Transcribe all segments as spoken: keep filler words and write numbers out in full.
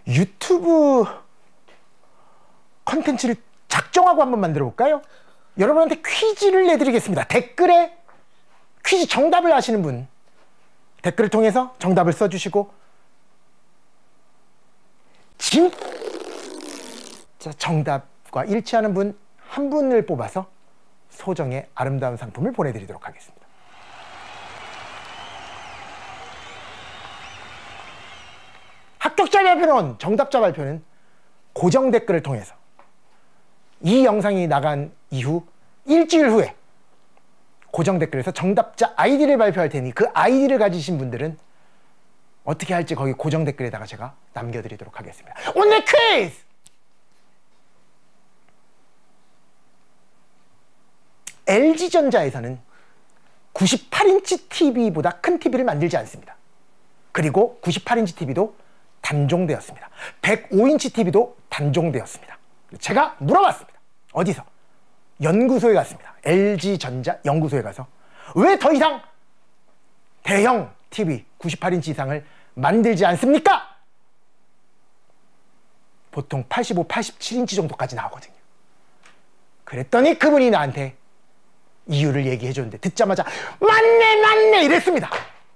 유튜브 컨텐츠를 작정하고 한번 만들어 볼까요? 여러분한테 퀴즈를 내드리겠습니다. 댓글에 퀴즈 정답을 아시는 분 댓글을 통해서 정답을 써주시고 진짜 정답과 일치하는 분 한 분을 뽑아서 소정의 아름다운 상품을 보내드리도록 하겠습니다. 합격자 발표는 정답자 발표는 고정 댓글을 통해서 이 영상이 나간 이후 일주일 후에 고정 댓글에서 정답자 아이디를 발표할 테니 그 아이디를 가지신 분들은 어떻게 할지 거기 고정 댓글에다가 제가 남겨드리도록 하겠습니다. 오늘 퀴즈! 엘지전자에서는 구십팔 인치 티비보다 큰 티비를 만들지 않습니다. 그리고 구십팔 인치 티비도 단종되었습니다. 백오 인치 티비도 단종되었습니다. 제가 물어봤습니다. 어디서? 연구소에 갔습니다. 엘지전자 연구소에 가서 왜 더 이상 대형 티비 구십팔 인치 이상을 만들지 않습니까? 보통 팔십오, 팔십칠 인치 정도까지 나오거든요. 그랬더니 그분이 나한테 이유를 얘기해 줬는데 듣자마자 맞네 맞네 이랬습니다.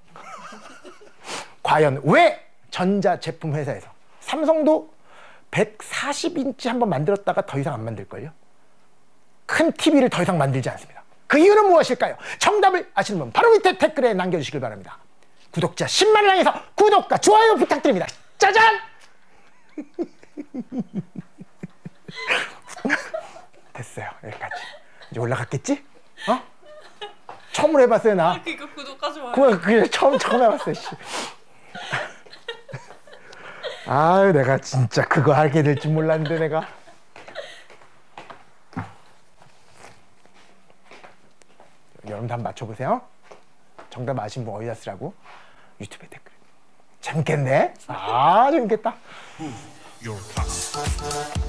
과연 왜 전자제품 회사에서 삼성도 백사십 인치 한번 만들었다가 더 이상 안 만들걸요? 큰 티비를 더 이상 만들지 않습니다. 그 이유는 무엇일까요? 정답을 아시는 분 바로 밑에 댓글에 남겨주시길 바랍니다. 구독자 십만을 향해서 구독과 좋아요 부탁드립니다. 짜잔! 됐어요. 여기까지. 이제 올라갔겠지? 어? 처음으로 해봤어요 나. 아, 그니까 구독과 좋아요. 그, 그게 처음 처음 해봤어요. 씨. 아유 내가 진짜 그거 알게 될 줄 몰랐는데 내가. 여러분도 한번 맞춰보세요. 정답 아신 분 어디다 쓰라고? 유튜브에 댓글. 재밌겠네? 아 재밌겠다.